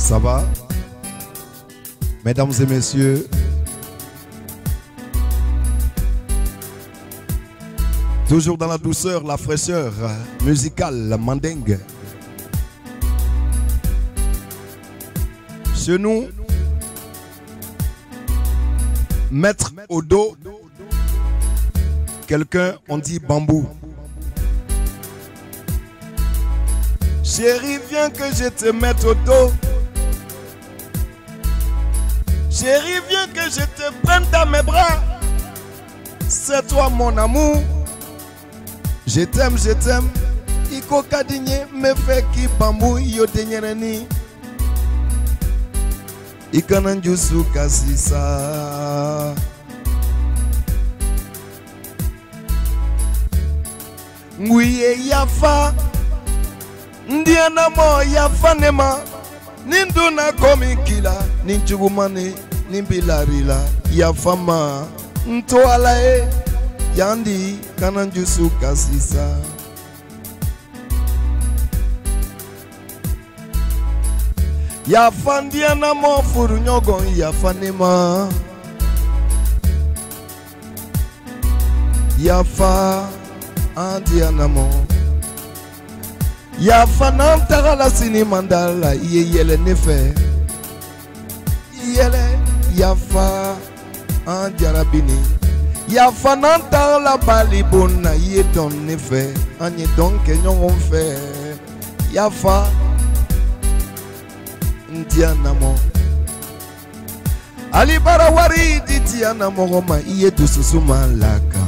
Ça va? Mesdames et messieurs, toujours dans la douceur, la fraîcheur musicale, la mandingue. Chez nous, mettre au dos quelqu'un, on dit bambou. Chérie, viens que je te mette au dos. Chérie, viens que je te prenne dans mes bras. C'est toi mon amour. Je t'aime, je t'aime. Iko kadinye me fait ki bambou yo tenyereni. Ikananjusu kasisa. Nguye yafa. Ndiana mo yafa nema. Ninduna komikila. Ninchugumane. Nimbilarila. Yafama. Ntoala e. Yandi. Kananjusu kasisa. Yafa ndiana mo furu nyogon yafa nema. Yafa andiana mo. Yafa nantara la sini mandala iye yele nefe. Yele yafa andiarabini. Yafa nantara la balibona iye don nefe. Anye don kenyon fe. Yafa Ndianamo Alibara wari di Dianamo Roma iye dususuma laka.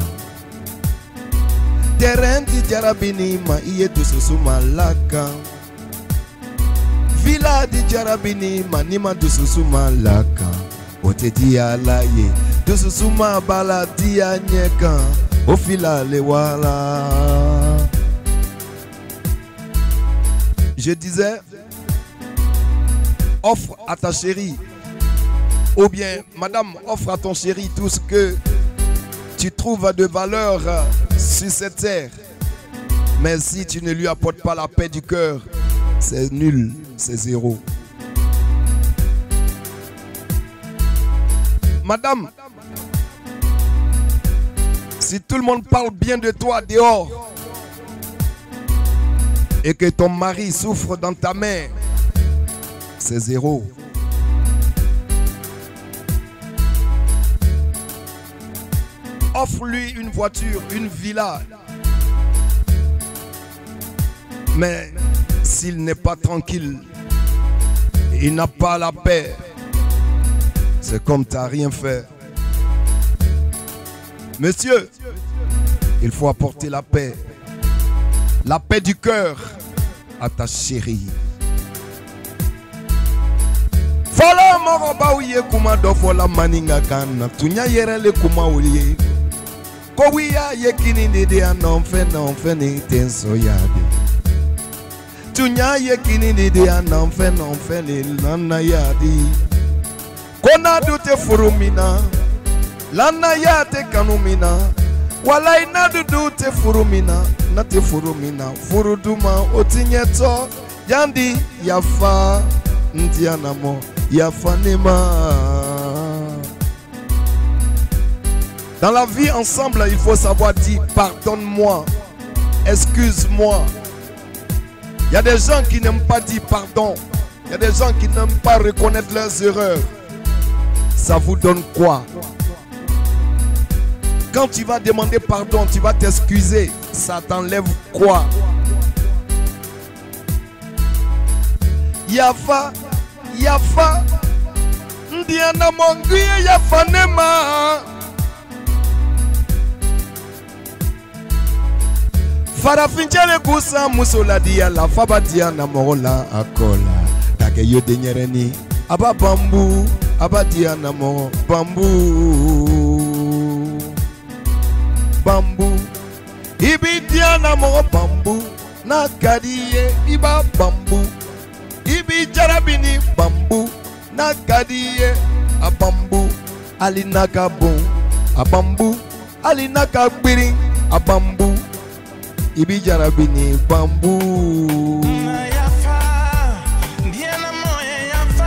Terrain di Jarabini ma iye dususuma laka. Villa di Jarabini ma nima dususuma laka. Ote di alaye dususuma bala di anyeka. Ofila le wala. Je disais, offre à ta chérie, ou bien madame, offre à ton chéri tout ce que tu trouves de valeur sur cette terre. Mais si tu ne lui apportes pas la paix du cœur, c'est nul, c'est zéro. Madame, si tout le monde parle bien de toi dehors et que ton mari souffre dans ta main, c'est zéro. Offre-lui une voiture, une villa. Mais s'il n'est pas tranquille, il n'a pas la paix, c'est comme tu n'as rien fait. Monsieur, il faut apporter la paix du cœur à ta chérie. Fala moroba uye kuma dofo la maninga kana tunya yerele kuma uye ko wiya yekini ndede anonfe ni tenso yade tunya yekini ndede anonfe ni lana yadi kona dute furumina lana yate kanumina wala inadu dute furumina nate furumina furuduma otinyeto yandi yafa ndianamo Yafanema. Dans la vie ensemble, il faut savoir dire pardonne-moi, excuse-moi. Il y a des gens qui n'aiment pas dire pardon. Il y a des gens qui n'aiment pas reconnaître leurs erreurs. Ça vous donne quoi? Quand tu vas demander pardon, tu vas t'excuser. Ça t'enlève quoi? Yafa. Yafa Ndiana monguye yafa nema. Farafinjele kusa musola dia la fabadia na morola akola. Kage yo denyereni aba bambu abadia na moro bambu. Bambu ibidia na moro bambu na kadiye iba bambu. Ibi jarabini bambu na kadiye a bambu alinaka bon a bambu alinaka birin a bambu ibi jarabini bambu.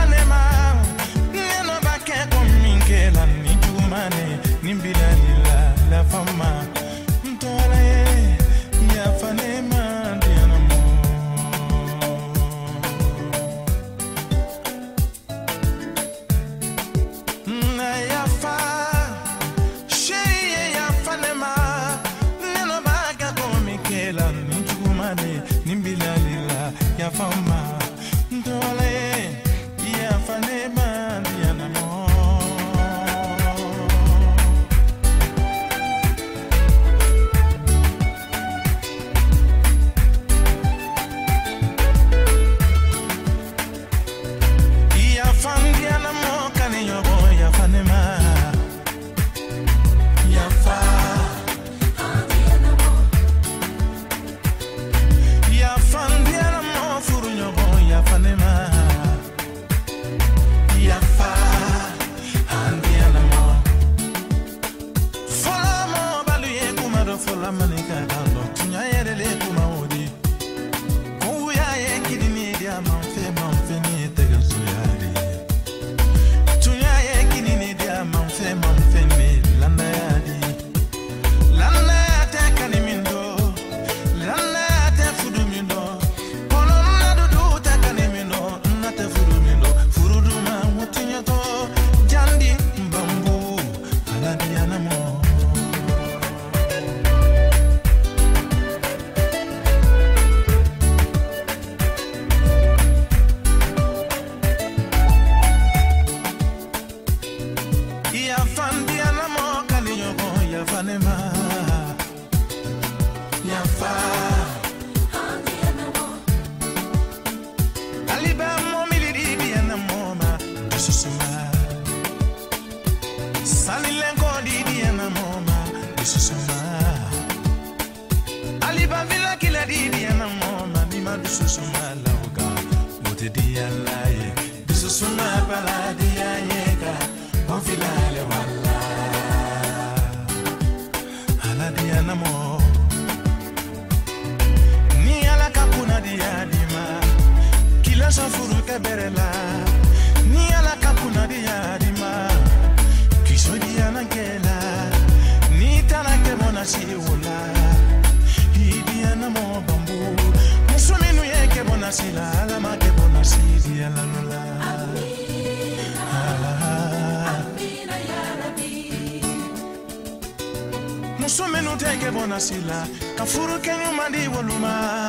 Sila kafuru kenyu mandi waluma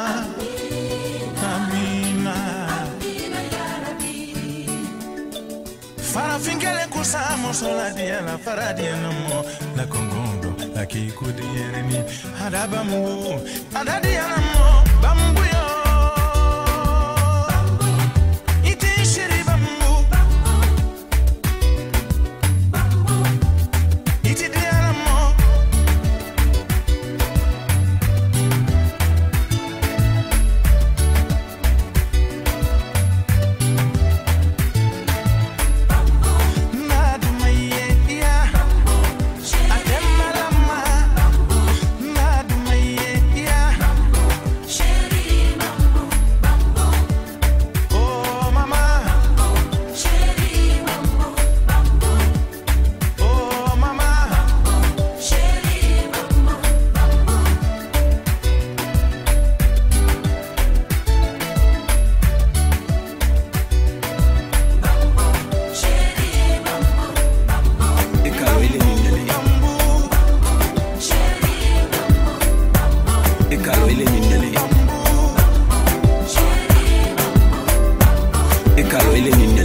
amina ya rabbi fara fingale kusa mosola dia la faradia namo na kongondo akikudi yeremi adabamu adadia namo bambu yo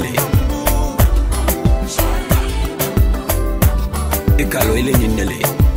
Ikalo ile nyindele